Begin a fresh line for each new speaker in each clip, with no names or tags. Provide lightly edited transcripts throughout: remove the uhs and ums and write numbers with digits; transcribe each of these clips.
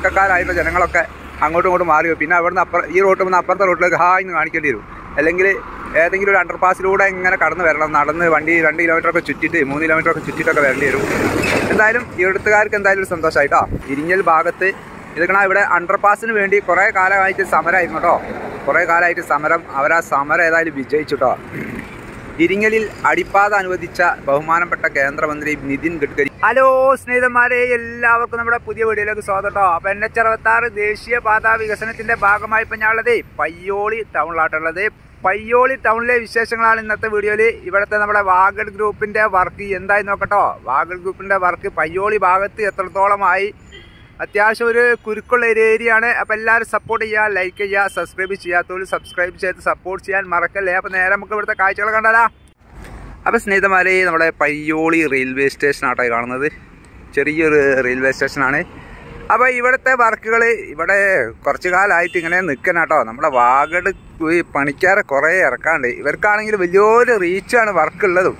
തുടക്കക്കാരായിട്ടുള്ള ജനങ്ങളൊക്കെ അങ്ങോട്ടും ഇങ്ങോട്ടും മാറി. പിന്നെ അവിടുന്ന് ഈ റോട്ടിൽ നിന്ന് അപ്പുറത്തെ റോട്ടിലേക്ക് എന്ന് കാണിക്കേണ്ടി വരും. അല്ലെങ്കിൽ ഏതെങ്കിലും ഒരു അണ്ടർപാസിലൂടെ ഇങ്ങനെ കടന്ന് വരണം. നടന്ന് വണ്ടി 2 കിലോമീറ്ററൊക്കെ ചുറ്റിയിട്ട് 3 കിലോമീറ്ററൊക്കെ ചുറ്റിയിട്ടൊക്കെ വരേണ്ടി വരും. എന്തായാലും ഇവിടുത്തുകാർക്ക് എന്തായാലും ഒരു സന്തോഷമായിട്ടോ. ഇരിങ്ങൽ ഭാഗത്ത് ഇതൊക്കെ ഇവിടെ അണ്ടർപാസിന് വേണ്ടി കുറേ കാലമായിട്ട് സമരമായിരുന്നു കേട്ടോ. കുറേ കാലമായിട്ട് സമരം. അവരാ സമരം ഏതായാലും വിജയിച്ചു കേട്ടോ. ഇരിങ്ങലിൽ അടിപ്പാത അനുവദിച്ച ബഹുമാനപ്പെട്ട കേന്ദ്രമന്ത്രി നിതിൻ ഗഡ്കരി. ഹലോ സ്നേഹിതന്മാരെ, എല്ലാവർക്കും നമ്മുടെ പുതിയ വീഡിയോയിലേക്ക് സ്വാഗതം കേട്ടോ. അപ്പോൾ nh66 ദേശീയപാത വികസനത്തിന്റെ ഭാഗമായി ഇപ്പം ഞാനുള്ളത് പയ്യോളി ടൗണിലാട്ടുള്ളത്. പയ്യോളി ടൗണിലെ വിശേഷങ്ങളാണ് ഇന്നത്തെ വീഡിയോയിൽ. ഇവിടുത്തെ നമ്മുടെ വാഗഡ് ഗ്രൂപ്പിന്റെ വർക്ക് എന്തായി നോക്കട്ടോ. വാഗഡ് ഗ്രൂപ്പിന്റെ വർക്ക് പയ്യോളി ഭാഗത്ത് എത്രത്തോളമായി, അത്യാവശ്യം ഒരു കുരുക്കുള്ള ഒരു ഏരിയയാണ്. അപ്പോൾ എല്ലാവരും സപ്പോർട്ട് ചെയ്യുക, ലൈക്ക് ചെയ്യുക, സബ്സ്ക്രൈബ് ചെയ്യാത്തവർ സബ്സ്ക്രൈബ് ചെയ്ത് സപ്പോർട്ട് ചെയ്യാൻ മറക്കല്ലേ. അപ്പോൾ നേരെ നമുക്ക് ഇവിടുത്തെ കാഴ്ചകൾ കണ്ടാലോ. അപ്പോൾ സ്നേഹിതന്മാരെ, നമ്മുടെ പയ്യോളി റെയിൽവേ സ്റ്റേഷനാട്ടോ കാണുന്നത്. ചെറിയൊരു റെയിൽവേ സ്റ്റേഷനാണ്. അപ്പോൾ ഇവിടുത്തെ വർക്കുകൾ ഇവിടെ കുറച്ച് കാലമായിട്ട് ഇങ്ങനെ നിൽക്കണട്ടോ. നമ്മുടെ വാഗഡ് പണിക്കാരെ കുറേ ഇറക്കാണ്ട്. ഇവർക്കാണെങ്കിൽ വലിയൊരു റീച്ചാണ് വർക്കുള്ളതും.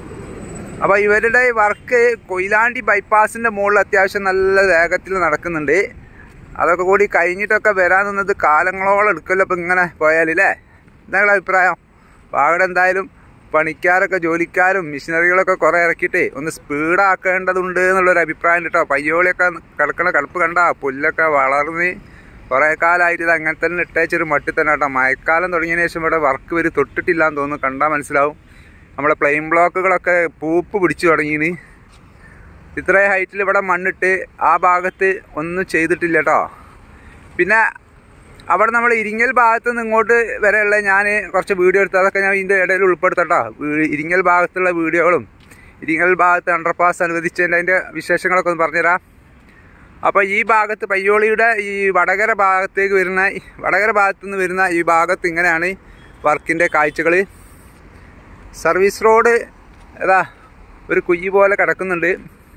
അപ്പോൾ ഇവരുടെ വർക്ക് കൊയിലാണ്ടി ബൈപ്പാസിൻ്റെ മുകളിൽ അത്യാവശ്യം നല്ല വേഗത്തിൽ നടക്കുന്നുണ്ട്. അതൊക്കെ കൂടി കഴിഞ്ഞിട്ടൊക്കെ വരാൻ നിന്നത് കാലങ്ങളോളം എടുക്കല്ലോ. ഇപ്പോൾ ഇങ്ങനെ പോയാലല്ലേ, എന്താണ് അഭിപ്രായം? വാഗഡ് എന്തായാലും പണിക്കാരൊക്കെ ജോലിക്കാരും മിഷനറികളൊക്കെ കുറേ ഇറക്കിയിട്ട് ഒന്ന് സ്പീഡാക്കേണ്ടതുണ്ട് എന്നുള്ളൊരു അഭിപ്രായം കേട്ടോ. പയ്യോളിയൊക്കെ കിടക്കണ കിടപ്പ് കണ്ട പുല്ലൊക്കെ വളർന്ന് കുറേ കാലമായിട്ട് ഇത് അങ്ങനെ തന്നെ ഇട്ടേച്ചൊരു മട്ടി തന്നെ കേട്ടോ. മഴക്കാലം തുടങ്ങിയതിന് ശേഷം ഇവിടെ വർക്ക് വരെ തൊട്ടിട്ടില്ല എന്ന് തോന്നുന്നു. കണ്ടാൽ മനസ്സിലാവും. നമ്മളെ പ്ലെയിൻ ബ്ലോക്കുകളൊക്കെ പൂപ്പ് പിടിച്ചു തുടങ്ങിയിന്. ഇത്രയും ഹൈറ്റിൽ ഇവിടെ മണ്ണിട്ട് ആ ഭാഗത്ത് ഒന്നും ചെയ്തിട്ടില്ല കേട്ടോ. പിന്നെ അവിടെ നമ്മൾ ഇരിങ്ങൽ ഭാഗത്ത് നിന്ന് ഇങ്ങോട്ട് വരെയുള്ള ഞാൻ കുറച്ച് വീഡിയോ എടുത്തു. അതൊക്കെ ഞാൻ ഇതിൻ്റെ ഇടയിൽ ഉൾപ്പെടുത്തട്ടോ. ഇരിങ്ങൽ ഭാഗത്തുള്ള വീഡിയോകളും ഇരിങ്ങൽ ഭാഗത്ത് അണ്ടർപാസ് അനുവദിച്ചതിൻ്റെ അതിൻ്റെ വിശേഷങ്ങളൊക്കെ ഒന്ന് പറഞ്ഞുതരാം. അപ്പോൾ ഈ ഭാഗത്ത് പയ്യോളിയുടെ ഈ വടകര ഭാഗത്തേക്ക് വരുന്ന വടകര ഭാഗത്തു നിന്ന് വരുന്ന ഈ ഭാഗത്ത് ഇങ്ങനെയാണ് വർക്കിൻ്റെ കാഴ്ചകൾ. സർവീസ് റോഡ് ഏതാ ഒരു കുയ്യ് പോലെ കിടക്കുന്നുണ്ട്.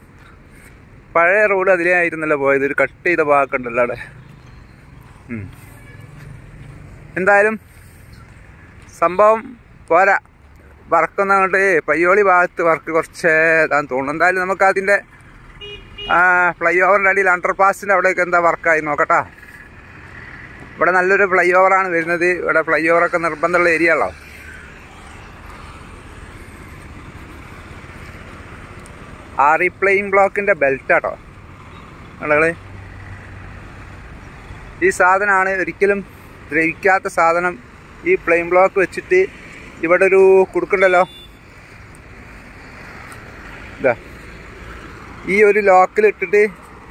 പഴയ റോഡ് അതിലേ ആയിരുന്നല്ലോ പോയത്. ഒരു കട്ട് ചെയ്ത ഭാഗമൊക്കെ ഉണ്ടല്ലോ അവിടെ. എന്തായാലും സംഭവം പോരാ. വർക്കൊന്നും അങ്ങോട്ട് പയ്യോളി ഭാഗത്ത് വർക്ക് കുറച്ച് ഇതാന്ന് തോന്നുന്നു. എന്തായാലും നമുക്ക് അതിൻ്റെ ഫ്ലൈ ഓവറിൻ്റെ അടിയിൽ അണ്ടർപാസിൻ്റെ അവിടെയൊക്കെ എന്താ വർക്കായി നോക്കട്ടാ. ഇവിടെ നല്ലൊരു ഫ്ലൈ ഓവറാണ് വരുന്നത്. ഇവിടെ ഫ്ലൈ ഓവറൊക്കെ നിർബന്ധമുള്ള ഏരിയ ആണല്ലോ. പ്ലെയിൻ ബ്ലോക്കിൻ്റെ ബെൽറ്റാട്ടോ ആളുകൾ. ഈ സാധനമാണ് ഒരിക്കലും ദ്രവിക്കാത്ത സാധനം. ഈ പ്ലെയിൻ ബ്ലോക്ക് വെച്ചിട്ട് ഇവിടെ ഒരു കുടുക്കുണ്ടല്ലോ, ഇതാ ഈ ഒരു ലോക്കിലിട്ടിട്ട്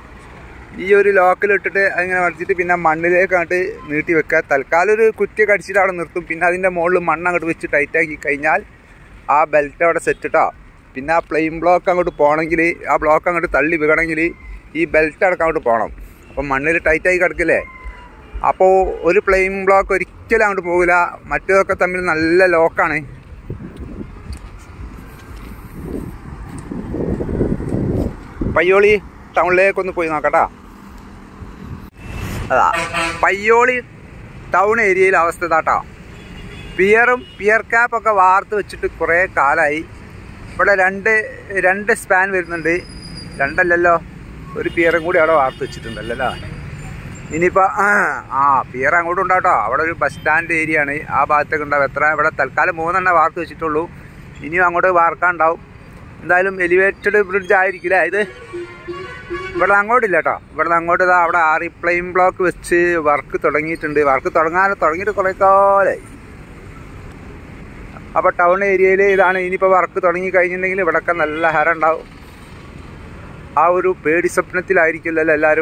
അതിങ്ങനെ മടിച്ചിട്ട് പിന്നെ മണ്ണിലേക്ക് അങ്ങോട്ട് നീട്ടി വെക്കുക. തൽക്കാലം ഒരു കുറ്റിയൊക്കെ അടിച്ചിട്ട് അവിടെ നിർത്തും. പിന്നെ അതിൻ്റെ മുകളിൽ മണ്ണ് അങ്ങോട്ട് വെച്ച് ടൈറ്റാക്കി കഴിഞ്ഞാൽ ആ ബെൽറ്റ് അവിടെ സെറ്റിട്ടോ. പിന്നെ ആ പ്ലെയിൻ ബ്ലോക്ക് അങ്ങോട്ട് പോകണമെങ്കിൽ, ആ ബ്ലോക്ക് അങ്ങോട്ട് തള്ളി വീകണമെങ്കിൽ ഈ ബെൽറ്റ് അടക്കം അങ്ങോട്ട് പോകണം. അപ്പം മണ്ണിൽ ടൈറ്റായി കിടക്കില്ലേ. അപ്പോൾ ഒരു പ്ലെയിൻ ബ്ലോക്ക് ഒരിക്കലും അങ്ങോട്ട് പോകില്ല. മറ്റേതൊക്കെ തമ്മിൽ നല്ല ലോക്കാണ്. പയ്യോളി ടൗണിലേക്കൊന്ന് പോയി നോക്കട്ടാ. അതാ പയ്യോളി ടൗൺ ഏരിയയിൽ അവസ്ഥ ഇതാട്ടോ. പിയർ ക്യാപ്പൊക്കെ വാർത്ത് വെച്ചിട്ട് കുറേ കാലമായി. ഇവിടെ രണ്ട് സ്പാൻ വരുന്നുണ്ട്. രണ്ടല്ലല്ലോ, ഒരു പിയറും കൂടി അവിടെ വാർത്ത് വെച്ചിട്ടുണ്ടല്ലോ. ഇനിയിപ്പോൾ പിയർ അങ്ങോട്ടും ഉണ്ടാട്ടോ. അവിടെ ഒരു ബസ് സ്റ്റാൻഡ് ഏരിയ ആണ്. ആ ഭാഗത്തേക്ക് ഉണ്ടാവും. ഇവിടെ തൽക്കാലം 3 വാർത്ത് വെച്ചിട്ടുള്ളൂ. ഇനിയും അങ്ങോട്ട് വാർക്കാനുണ്ടാവും. എന്തായാലും എലിവേറ്റഡ് ബ്രിഡ്ജ് ആയിരിക്കില്ല ഇത്. ഇവിടെ അങ്ങോട്ടില്ല കേട്ടോ. ഇവിടെ അങ്ങോട്ട് ഇതാ അവിടെ പ്ലെയിൻ ബ്ലോക്ക് വെച്ച് വർക്ക് തുടങ്ങിയിട്ടുണ്ട്. വർക്ക് തുടങ്ങിയിട്ട് കുറേ കാലമായി. അപ്പോൾ ടൗൺ ഏരിയയിൽ ഇതാണ്. ഇനിയിപ്പോൾ വർക്ക് തുടങ്ങി കഴിഞ്ഞിട്ടുണ്ടെങ്കിൽ ഇവിടെയൊക്കെ നല്ല ഹരം ഉണ്ടാവും. ആ ഒരു പേടി സ്വപ്നത്തിലായിരിക്കില്ലല്ലോ എല്ലാവരും.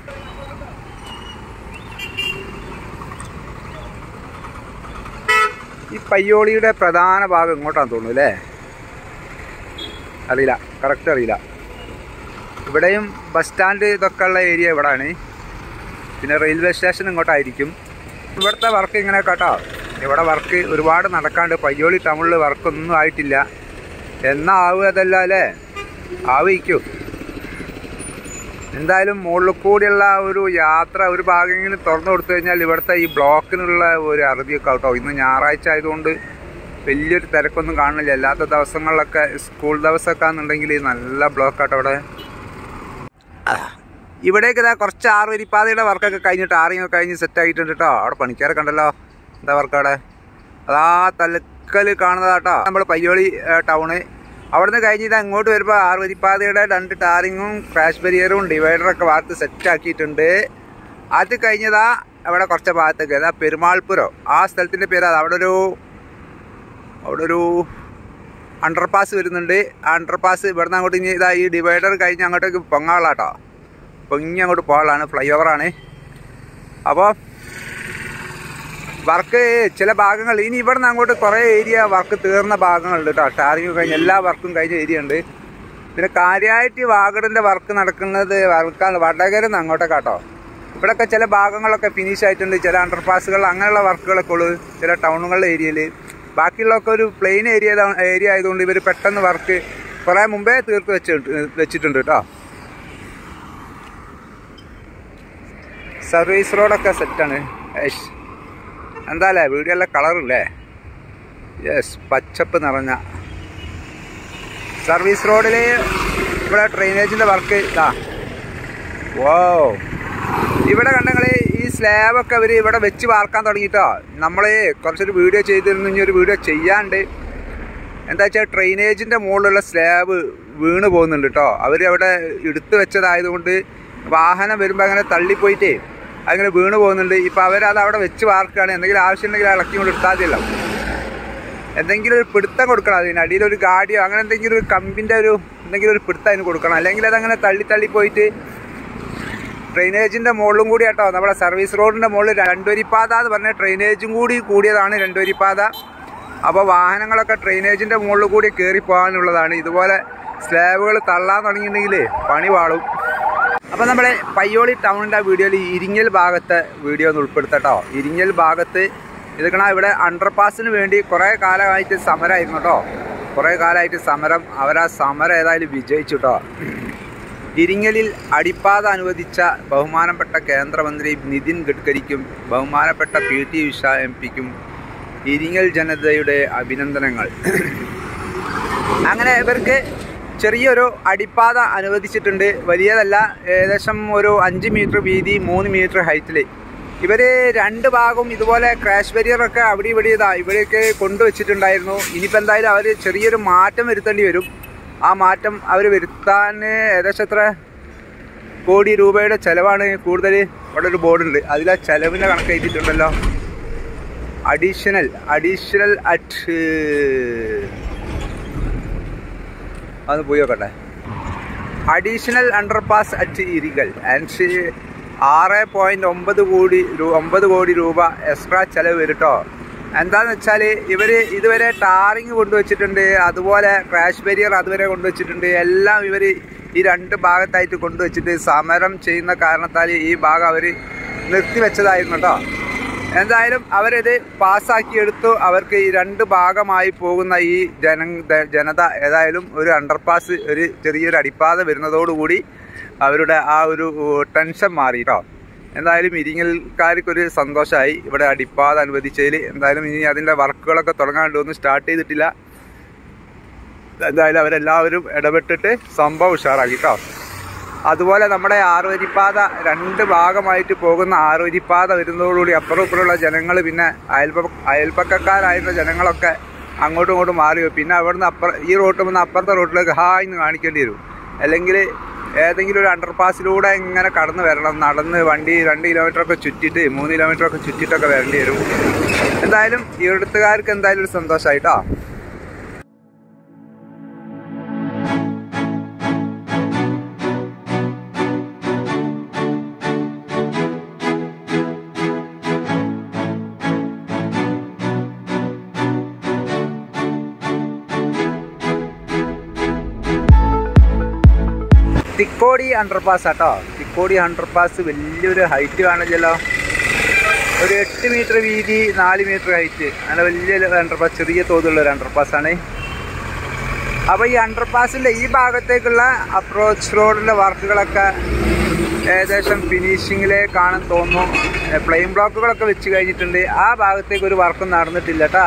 ഈ പയ്യോളിയുടെ പ്രധാന ഭാഗം ഇങ്ങോട്ടാന്ന് തോന്നുന്നു അല്ലേ, അറിയില്ല, കറക്റ്റ് അറിയില്ല. ഇവിടെയും ബസ് സ്റ്റാൻഡ് ഇതൊക്കെ ഉള്ള ഏരിയ ഇവിടെയാണ്. പിന്നെ റെയിൽവേ സ്റ്റേഷൻ ഇങ്ങോട്ടായിരിക്കും. ഇവിടുത്തെ വർക്ക് ഇങ്ങനെ കേട്ടോ. ഇവിടെ വർക്ക് ഒരുപാട് നടക്കാണ്ട്. പയ്യോളി ടൗണിൽ വർക്കൊന്നും ആയിട്ടില്ല. എന്നാ ആവുക അതല്ല അല്ലേ, ആവിക്കും. എന്തായാലും മുകളിൽ കൂടിയുള്ള ഒരു യാത്ര ഒരു ഭാഗമെങ്കിലും തുറന്നു കൊടുത്തു കഴിഞ്ഞാൽ ഇവിടുത്തെ ഈ ബ്ലോക്കിനുള്ള ഒരു അറുതിയൊക്കെ ആവട്ടോ. ഇന്ന് ഞായറാഴ്ച ആയതുകൊണ്ട് വലിയൊരു തിരക്കൊന്നും കാണുന്നില്ല. അല്ലാത്ത ദിവസങ്ങളിലൊക്കെ സ്കൂൾ ദിവസമൊക്കെ ആണെന്നുണ്ടെങ്കിൽ നല്ല ബ്ലോക്കാട്ടോ അവിടെ. ഇവിടേക്ക് ഇതാ കുറച്ച് ആറുവരിപ്പാതയുടെ വർക്കൊക്കെ കഴിഞ്ഞ് ടാറിങ്ങൊക്കെ കഴിഞ്ഞ് സെറ്റായിട്ടുണ്ട് കേട്ടോ. അവിടെ പണിക്കാരൊക്കെ ഉണ്ടല്ലോ. എന്താ വർക്ക് അവിടെ? അതാ തലക്കൽ കാണുന്നതാട്ടോ നമ്മൾ പയ്യോളി ടൗണ്. അവിടുന്ന് കഴിഞ്ഞ് ഇത് അങ്ങോട്ട് വരുമ്പോൾ ആറുവരിപ്പാതയുടെ 2 ടാറിങ്ങും ക്രാഷ് ബാരിയറും ഡിവൈഡറൊക്കെ വാർത്ത് സെറ്റാക്കിയിട്ടുണ്ട്. അത് കഴിഞ്ഞതാ അവിടെ കുറച്ച് ഭാഗത്തേക്ക് അതാ പെരുമാൾപുരം ആ സ്ഥലത്തിൻ്റെ പേര്. അവിടെ ഒരു അണ്ടർപാസ് വരുന്നുണ്ട്. ആ അണ്ടർപാസ് ഇവിടുന്ന് അങ്ങോട്ട് ഇനി ഇതാ ഈ ഡിവൈഡർ കഴിഞ്ഞ് അങ്ങോട്ടേക്ക് പൊങ്ങാളാട്ടോ. പൊങ്ങി അങ്ങോട്ട് പോകാനുള്ളതാണ്. ഫ്ലൈ ഓവറാണ്. അപ്പോൾ വർക്ക് ചില ഭാഗങ്ങൾ ഇനി ഇവിടുന്ന് അങ്ങോട്ട് കുറേ ഏരിയ വർക്ക് തീർന്ന ഭാഗങ്ങളുണ്ട് കേട്ടോ. ടാറിങ് കഴിഞ്ഞ് എല്ലാ വർക്കും കഴിഞ്ഞ ഏരിയ ഉണ്ട്. പിന്നെ കാര്യമായിട്ട് വാഗടിൻ്റെ വർക്ക് നടക്കുന്നത് വടകര നിന്ന് അങ്ങോട്ടൊക്കെ കേട്ടോ. ഇവിടെയൊക്കെ ചില ഭാഗങ്ങളൊക്കെ ഫിനിഷ് ആയിട്ടുണ്ട്. ചില അണ്ടർപാസുകൾ അങ്ങനെയുള്ള വർക്കുകളൊക്കെ ഉള്ളൂ ചില ടൗണുകളുടെ ഏരിയയിൽ. ബാക്കിയുള്ളതൊക്കെ ഒരു പ്ലെയിൻ ഏരിയ ആയതുകൊണ്ട് ഇവർ പെട്ടെന്ന് വർക്ക് കുറേ മുമ്പേ തീർത്ത് വെച്ചിട്ടുണ്ട് കേട്ടോ. സർവീസ് റോഡൊക്കെ സെറ്റാണ്. എന്താല്ലേ വീഡിയോ എല്ലാം കളറില്ലേ? യെസ്, പച്ചപ്പ് നിറഞ്ഞ സർവീസ് റോഡിൽ ഇവിടെ ഡ്രെയിനേജിൻ്റെ വർക്ക് ഇതാ. വോ, ഇവിടെ കണ്ടെങ്കിൽ ഈ സ്ലാബൊക്കെ അവർ ഇവിടെ വെച്ച് വാർക്കാൻ തുടങ്ങിയിട്ടോ. നമ്മൾ കുറച്ചൊരു വീഡിയോ ചെയ്തിരുന്നു. ഇനി ഒരു വീഡിയോ ചെയ്യാണ്ട് എന്താ വെച്ചാൽ ഡ്രെയിനേജിൻ്റെ മുകളിലുള്ള സ്ലാബ് വീണ് പോകുന്നുണ്ട് കേട്ടോ. അവർ അവിടെ എടുത്തു വെച്ചതായതുകൊണ്ട് വാഹനം വരുമ്പോൾ അങ്ങനെ തള്ളിപ്പോയിട്ടേ അങ്ങനെ വീണ് പോകുന്നുണ്ട്. ഇപ്പോൾ അവരത് അവിടെ വെച്ച് വാർക്കുകയാണ്. എന്തെങ്കിലും ആവശ്യമുണ്ടെങ്കിൽ ഇളക്കി കൊണ്ട് എടുത്താൽ മതിയല്ലോ. എന്തെങ്കിലും ഒരു പിടുത്തം കൊടുക്കണം. അതിന് അടിയിലൊരു ഗാഡിയോ അങ്ങനെ എന്തെങ്കിലും ഒരു കമ്പിൻ്റെ എന്തെങ്കിലും ഒരു പിടുത്തം അതിന് കൊടുക്കണം. അല്ലെങ്കിൽ അതങ്ങനെ തള്ളിപ്പോയിട്ട് ഡ്രെയിനേജിൻ്റെ മുകളിലും കൂടി കേട്ടോ. നമ്മുടെ സർവീസ് റോഡിൻ്റെ മുകളിൽ 2 വരിപ്പാത എന്ന് പറഞ്ഞാൽ ഡ്രെയിനേജും കൂടി കൂടിയതാണ് 2 വരിപ്പാത. അപ്പോൾ വാഹനങ്ങളൊക്കെ ഡ്രെയിനേജിൻ്റെ മുകളിൽ കൂടി കയറി പോകാനുള്ളതാണ്. ഇതുപോലെ സ്ലാബുകൾ തള്ളാൻ തുടങ്ങിയിട്ടുണ്ടെങ്കിൽ പണി വാളും. അപ്പോൾ നമ്മൾ പയ്യോളി ടൗണിൻ്റെ വീഡിയോയിൽ ഇരിങ്ങൽ ഭാഗത്തെ വീഡിയോ ഒന്ന് ഉൾപ്പെടുത്തട്ടോ. ഇരിങ്ങൽ ഭാഗത്ത് ഇതൊക്കെ ഇവിടെ അണ്ടർപാസിന് വേണ്ടി കുറേ കാലമായിട്ട് സമരമായിരുന്നു കേട്ടോ. കുറേ കാലമായിട്ട് സമരം. അവരാ സമരം ഏതായാലും വിജയിച്ചു കേട്ടോ. ഇരിങ്ങലിൽ അടിപ്പാത അനുവദിച്ച ബഹുമാനപ്പെട്ട കേന്ദ്രമന്ത്രി നിതിൻ ഗഡ്കരിക്കും ബഹുമാനപ്പെട്ട PT ഉഷ MP-ക്കും ഇരിങ്ങൽ ജനതയുടെ അഭിനന്ദനങ്ങൾ. അങ്ങനെ ഇവർക്ക് ചെറിയൊരു അടിപ്പാത അനുവദിച്ചിട്ടുണ്ട്. വലിയതല്ല, ഏകദേശം ഒരു 5 മീറ്റർ വീതി 3 മീറ്റർ ഹൈറ്റിൽ. ഇവർ 2 ഭാഗവും ഇതുപോലെ ക്രാഷ് ബാരിയറൊക്കെ അവിടെ ഇവിടെയൊക്കെ കൊണ്ടുവച്ചിട്ടുണ്ടായിരുന്നു. ഇനിയിപ്പോൾ എന്തായാലും അവർ ചെറിയൊരു മാറ്റം വരുത്തേണ്ടി വരും. ആ മാറ്റം അവർ വരുത്താൻ ഏകദേശം എത്ര കോടി രൂപയുടെ ചിലവാണ് കൂടുതൽ. ഇവിടെ ഒരു ബോർഡുണ്ട്, അതിൽ ആ ചിലവിൻ്റെ കണക്ക് എഴുതിയിട്ടുണ്ടല്ലോ. അഡീഷണൽ അറ്റ് അതൊന്ന് പോയി നോക്കട്ടെ. Additional underpass at Iringal and 6.9 കോടി രൂപ എക്സ്ട്രാ ചിലവ് വരും കേട്ടോ. എന്താണെന്ന് വെച്ചാൽ ഇവർ ഇതുവരെ ടാറിങ് കൊണ്ടുവച്ചിട്ടുണ്ട്. അതുപോലെ ക്രാഷ് ബാരിയർ അതുവരെ കൊണ്ടുവച്ചിട്ടുണ്ട്. എല്ലാം ഇവർ ഈ 2 ഭാഗത്തായിട്ട് കൊണ്ടുവച്ചിട്ട് സമരം ചെയ്യുന്ന കാരണത്താൽ ഈ ഭാഗം അവർ നിർത്തിവെച്ചതായിരുന്നു കേട്ടോ. എന്തായാലും അവരിത് പാസ്സാക്കിയെടുത്തു. അവർക്ക് ഈ 2 ഭാഗമായി പോകുന്ന ഈ ജനത ഏതായാലും ഒരു അണ്ടർപാസ് ഒരു ചെറിയൊരു അടിപ്പാത വരുന്നതോടുകൂടി അവരുടെ ആ ഒരു ടെൻഷൻ മാറി കേട്ടോ. എന്തായാലും ഇരിങ്ങൽക്കാർക്കൊരു സന്തോഷമായി ഇവിടെ അടിപ്പാത അനുവദിച്ചതിൽ. എന്തായാലും ഇനി അതിൻ്റെ വർക്കുകളൊക്കെ തുടങ്ങാണ്ട് ഒന്നും സ്റ്റാർട്ട് ചെയ്തിട്ടില്ല. എന്തായാലും അവരെല്ലാവരും ഇടപെട്ടിട്ട് സംഭവം ഉഷാറാക്കി കേട്ടോ. അതുപോലെ നമ്മുടെ 6 വരിപ്പാത 2 ഭാഗമായിട്ട് പോകുന്ന 6 വരിപ്പാത വരുന്നതോടുകൂടി അപ്പുറം ഇപ്പുറമുള്ള ജനങ്ങൾ പിന്നെ അയൽപ്പക്കക്കാരായിരുന്ന ജനങ്ങളൊക്കെ അങ്ങോട്ടും ഇങ്ങോട്ടും മാറി. പിന്നെ അവിടുന്ന് ഈ റോട്ടിൽ നിന്ന് അപ്പുറത്തെ റോട്ടിലേക്ക് ഹായ്ന്ന് കാണിക്കേണ്ടി വരും. അല്ലെങ്കിൽ ഏതെങ്കിലും ഒരു അണ്ടർപാസിലൂടെ ഇങ്ങനെ കടന്നു വരണം. നടന്ന് വണ്ടി 2 കിലോമീറ്ററൊക്കെ ചുറ്റിയിട്ട് 3 കിലോമീറ്ററൊക്കെ ചുറ്റിയിട്ടൊക്കെ വരേണ്ടി വരും. എന്തായാലും ഇവിടുത്തുകാർക്ക് എന്തായാലും ഒരു സന്തോഷമായിട്ടോ. തിക്കോടി അണ്ടർപാസ് ആട്ടോ. തിക്കോടി അണ്ടർപാസ് വലിയൊരു ഹൈറ്റ് കാണില്ലല്ലോ. ഒരു 8 മീറ്റർ വീതി 4 മീറ്റർ ഹൈറ്റ്, അങ്ങനെ വലിയൊരു അണ്ടർപാസ്, ചെറിയ തോതിലുള്ളൊരു അണ്ടർപാസ്സാണ്. അപ്പോൾ ഈ അണ്ടർപാസിൻ്റെ ഈ ഭാഗത്തേക്കുള്ള അപ്രോച്ച് റോഡിൻ്റെ വർക്കുകളൊക്കെ ഏകദേശം ഫിനിഷിങ്ങിലേക്കാണെന്ന് തോന്നുന്നു. പ്ലെയിൻ ബ്ലോക്കുകളൊക്കെ വെച്ച് കഴിഞ്ഞിട്ടുണ്ട്. ആ ഭാഗത്തേക്ക് ഒരു വർക്കും നടന്നിട്ടില്ല കേട്ടോ.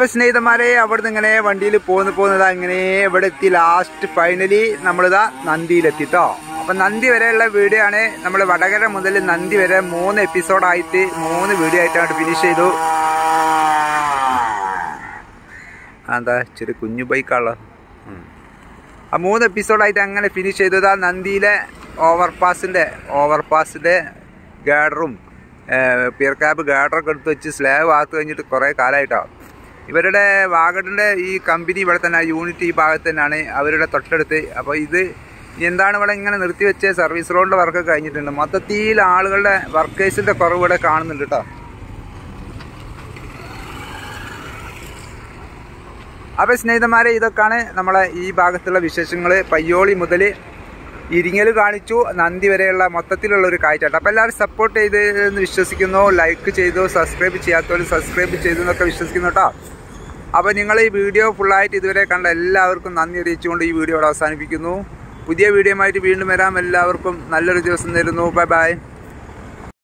അപ്പോൾ സ്നേഹിതന്മാരെ അവിടുന്ന് ഇങ്ങനെ വണ്ടിയിൽ പോകുന്നതാ ഇങ്ങനെ ഇവിടെ എത്തി. ലാസ്റ്റ് ഫൈനലി നമ്മളിതാ നന്ദിയിലെത്തിട്ടോ. അപ്പം നന്ദി വരെയുള്ള വീഡിയോ ആണ്. നമ്മൾ വടകര മുതൽ നന്ദി വരെ 3 എപ്പിസോഡായിട്ട് 3 വീഡിയോ ആയിട്ടാണ് ഫിനിഷ് ചെയ്തു. എന്താ ചെറിയ കുഞ്ഞു ബൈക്കാണല്ലോ. ആ 3 എപ്പിസോഡായിട്ട് അങ്ങനെ ഫിനിഷ് ചെയ്തത്. ആ നന്ദിയിലെ ഓവർപാസിൻ്റെ ഗാഡറും പിയർ ക്യാബ് ഗാഡറൊക്കെ എടുത്ത് വെച്ച് സ്ലാബ് ആത്ത് കഴിഞ്ഞിട്ട് കുറേ കാലമായിട്ടാണ്. ഇവരുടെ വാഗഡിൻ്റെ ഈ കമ്പനി ഇവിടെ തന്നെ, യൂണിറ്റ് ഈ ഭാഗത്ത് തന്നെയാണ്, അവരുടെ തൊട്ടടുത്ത്. അപ്പോൾ ഇത് എന്താണ് ഇവിടെ ഇങ്ങനെ നിർത്തി വെച്ച് സർവീസ് റോഡിൻ്റെ വർക്ക് കഴിഞ്ഞിട്ടുണ്ട്. മൊത്തത്തിൽ ആളുകളുടെ വർക്കേഴ്സിൻ്റെ കുറവ് ഇവിടെ കാണുന്നുണ്ട് കേട്ടോ. അപ്പോൾ സ്നേഹിതന്മാരെ ഇതൊക്കെയാണ് നമ്മളെ ഈ ഭാഗത്തുള്ള വിശേഷങ്ങൾ. പയ്യോളി മുതൽ ഇരിങ്ങൽ കാണിച്ചു നന്ദി വരെയുള്ള മൊത്തത്തിലുള്ള ഒരു കാഴ്ചയാണ്. അപ്പോൾ എല്ലാവരും സപ്പോർട്ട് ചെയ്ത് എന്ന് വിശ്വസിക്കുന്നു. ലൈക്ക് ചെയ്തു, സബ്സ്ക്രൈബ് ചെയ്യാത്തവരും സബ്സ്ക്രൈബ് ചെയ്തു എന്നൊക്കെ വിശ്വസിക്കുന്നു കേട്ടോ. അപ്പോൾ നിങ്ങൾ ഈ വീഡിയോ ഫുള്ളായിട്ട് ഇതുവരെ കണ്ട എല്ലാവർക്കും നന്ദി അറിയിച്ചുകൊണ്ട് ഈ വീഡിയോ അവിടെ അവസാനിപ്പിക്കുന്നു. പുതിയ വീഡിയോ ആയിട്ട് വീണ്ടും വരാം. എല്ലാവർക്കും നല്ലൊരു ദിവസം നേരുന്നു. Bye by.